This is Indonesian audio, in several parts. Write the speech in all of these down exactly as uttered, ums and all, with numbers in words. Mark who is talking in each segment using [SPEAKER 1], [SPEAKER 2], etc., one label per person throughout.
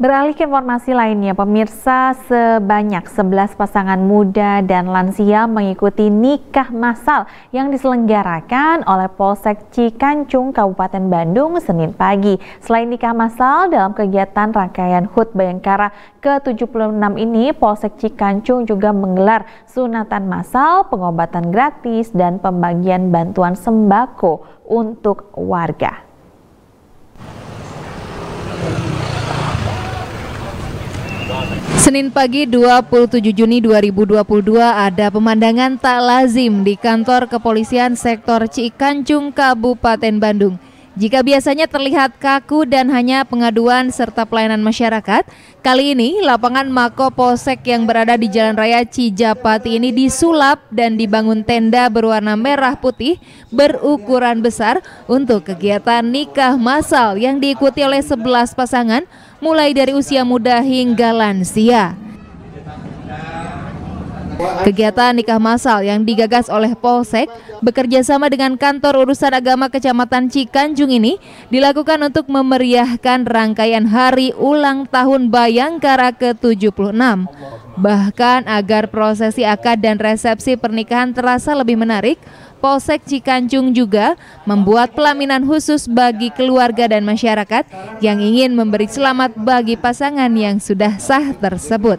[SPEAKER 1] Beralih ke informasi lainnya, pemirsa, sebanyak sebelas pasangan muda dan lansia mengikuti nikah massal yang diselenggarakan oleh Polsek Cikancung, Kabupaten Bandung, Senin pagi. Selain nikah massal, dalam kegiatan rangkaian H U T Bayangkara ke tujuh puluh enam ini, Polsek Cikancung juga menggelar sunatan massal, pengobatan gratis, dan pembagian bantuan sembako untuk warga.
[SPEAKER 2] Senin pagi dua puluh tujuh Juni dua ribu dua puluh dua ada pemandangan tak lazim di kantor kepolisian sektor Cikancung, Kabupaten Bandung. Jika biasanya terlihat kaku dan hanya pengaduan serta pelayanan masyarakat, kali ini lapangan Mako Polsek yang berada di Jalan Raya Cijapati ini disulap dan dibangun tenda berwarna merah putih berukuran besar untuk kegiatan nikah massal yang diikuti oleh sebelas pasangan mulai dari usia muda hingga lansia. Kegiatan nikah massal yang digagas oleh Polsek bekerja sama dengan Kantor Urusan Agama Kecamatan Cikancung ini dilakukan untuk memeriahkan rangkaian hari ulang tahun Bayangkara ke tujuh puluh enam. Bahkan agar prosesi akad dan resepsi pernikahan terasa lebih menarik, Polsek Cikancung juga membuat pelaminan khusus bagi keluarga dan masyarakat yang ingin memberi selamat bagi pasangan yang sudah sah tersebut.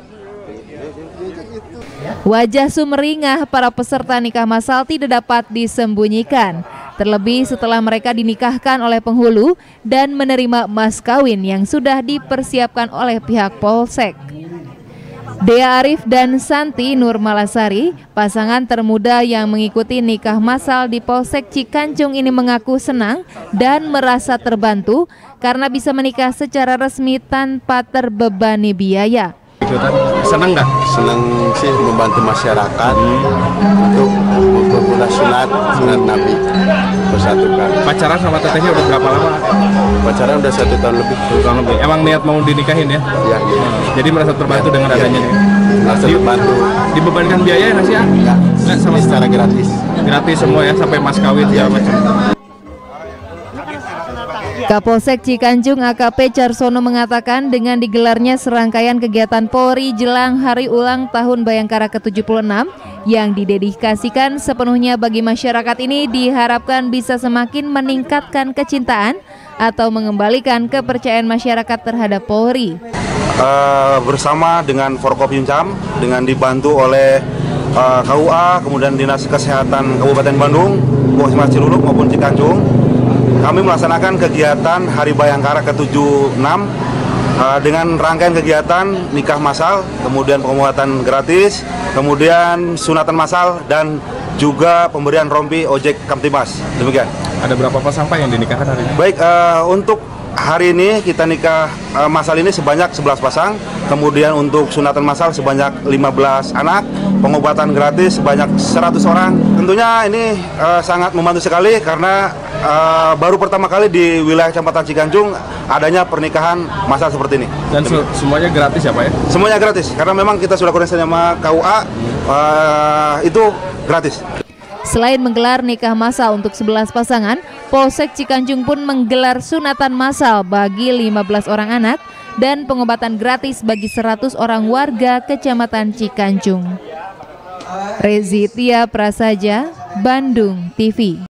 [SPEAKER 2] Wajah sumringah para peserta nikah massal tidak dapat disembunyikan, terlebih setelah mereka dinikahkan oleh penghulu dan menerima mas kawin yang sudah dipersiapkan oleh pihak Polsek. Dea Arif dan Santi Nurmalasari, pasangan termuda yang mengikuti nikah massal di Polsek Cikancung ini mengaku senang dan merasa terbantu karena bisa menikah secara resmi tanpa terbebani biaya.
[SPEAKER 3] Senang nggak? Senang sih membantu masyarakat hmm. untuk mempermudah sunat, sunat Nabi bersatukan. Pacaran sama tetehnya udah berapa lama? Pacaran udah satu tahun lebih. Satu tahun lebih. Emang niat mau dinikahin ya? Iya. Ya. Jadi merasa terbantu ya. Dengan adanya ya. Merasa terbantu. Dibebankan biaya nggak sih ya? Nggak. Nggak, sama secara gratis. Gratis semua ya, sampai mas kawin segala macam.
[SPEAKER 2] Kapolsek Cikancung A K P Carsono mengatakan dengan digelarnya serangkaian kegiatan Polri jelang Hari Ulang Tahun Bayangkara ke tujuh puluh enam yang didedikasikan sepenuhnya bagi masyarakat ini diharapkan bisa semakin meningkatkan kecintaan atau mengembalikan kepercayaan masyarakat terhadap Polri.
[SPEAKER 4] Uh, bersama dengan Forkopimcam, dengan dibantu oleh uh, K U A, kemudian Dinas Kesehatan Kabupaten Bandung, Puskesmas Ciluluk maupun Cikancung, kami melaksanakan kegiatan Hari Bayangkara ke tujuh puluh enam uh, dengan rangkaian kegiatan nikah massal, kemudian pengobatan gratis, kemudian sunatan massal, dan juga pemberian rompi ojek Kamtibmas. Demikian.
[SPEAKER 3] Ada berapa pasang Pak yang dinikahkan hari ini?
[SPEAKER 4] Baik, uh, untuk hari ini kita nikah uh, massal ini sebanyak sebelas pasang, kemudian untuk sunatan massal sebanyak lima belas anak, pengobatan gratis sebanyak seratus orang. Tentunya ini uh, sangat membantu sekali karena uh, baru pertama kali di wilayah Kecamatan Cikancung adanya pernikahan massal seperti ini.
[SPEAKER 3] Dan se semuanya gratis ya Pak ya?
[SPEAKER 4] Semuanya gratis, karena memang kita sudah koordinasi sama K U A, uh, itu gratis.
[SPEAKER 2] Selain menggelar nikah massal untuk sebelas pasangan, Polsek Cikancung pun menggelar sunatan massal bagi lima belas orang anak dan pengobatan gratis bagi seratus orang warga Kecamatan Cikancung. Rezitia Prasaja, Bandung T V.